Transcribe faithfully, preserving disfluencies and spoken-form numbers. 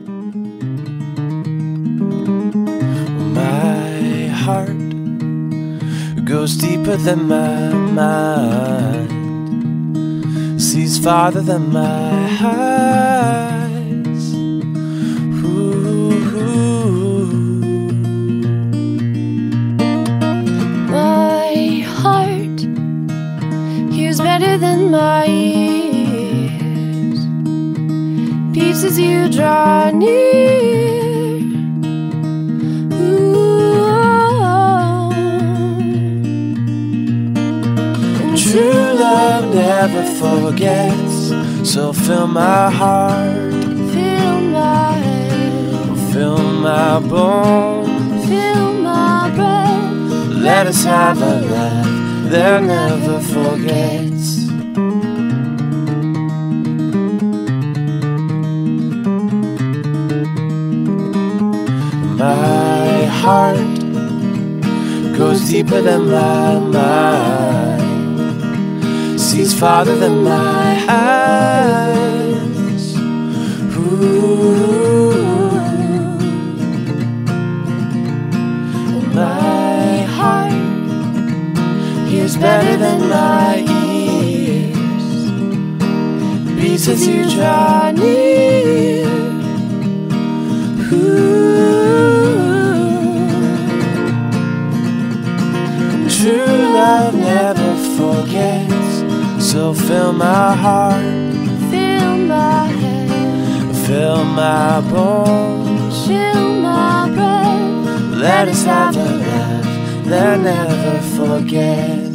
My heart goes deeper than my mind, sees farther than my eyes. Ooh. My heart hears better than my ears, beats as you draw near. True love never forgets, so fill my heart, Fill my head, fill my bones, fill my breath. let us have a laugh that never forgets. My heart goes deeper than my mind, sees farther than my eyes. Ooh. My heart hears better than my ears, beats as you draw near. Ooh. True love never forgets, so fill my heart, Fill my head, fill my bones, fill my breath. let us have a laugh that never forgets.